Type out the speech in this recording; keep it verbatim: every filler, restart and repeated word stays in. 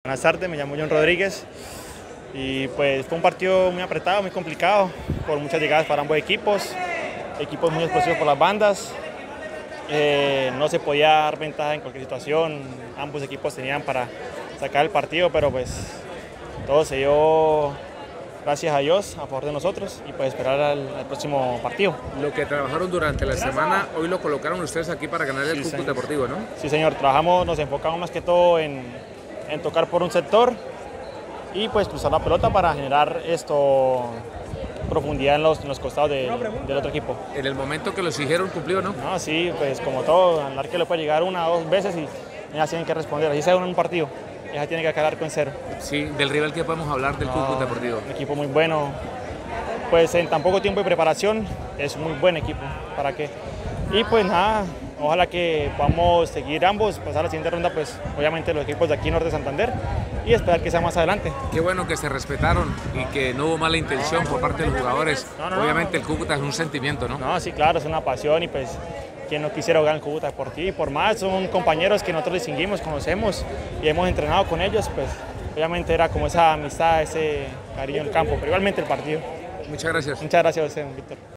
Buenas tardes, me llamo John Rodríguez y pues fue un partido muy apretado, muy complicado, por muchas llegadas para ambos equipos, equipos muy explosivos por las bandas, eh, no se podía dar ventaja en cualquier situación, ambos equipos tenían para sacar el partido, pero pues todo se dio, gracias a Dios, a favor de nosotros y pues esperar al, al próximo partido. Lo que trabajaron durante la semana, hoy lo colocaron ustedes aquí para ganar el Sí, Cúcuta señor. Deportivo, ¿no? Sí, señor, trabajamos, nos enfocamos más que todo en, en tocar por un sector y pues cruzar la pelota para generar esto profundidad en los, en los costados de, del otro equipo. En el momento que lo exigieron, cumplió, ¿no? No, sí, pues como todo, al arquero le puede llegar una o dos veces y ellas tienen que responder, así sea en un partido, ella tiene que quedar con cero. Sí, del rival que podemos hablar del No, Cúcuta Deportivo. Un equipo muy bueno, pues en tan poco tiempo de preparación es un muy buen equipo, ¿para qué? Y pues nada, ojalá que podamos seguir ambos, pasar a la siguiente ronda, pues obviamente los equipos de aquí Norte de Santander y esperar que sea más adelante. Qué bueno que se respetaron y que no hubo mala intención por parte de los jugadores. No, no, no. Obviamente el Cúcuta es un sentimiento, ¿no? No, sí, claro, es una pasión y pues quien no quisiera jugar en Cúcuta Deportivo y por más son compañeros que nosotros distinguimos, conocemos y hemos entrenado con ellos, pues obviamente era como esa amistad, ese cariño en el campo, pero igualmente el partido. Muchas gracias. Muchas gracias a usted, Víctor.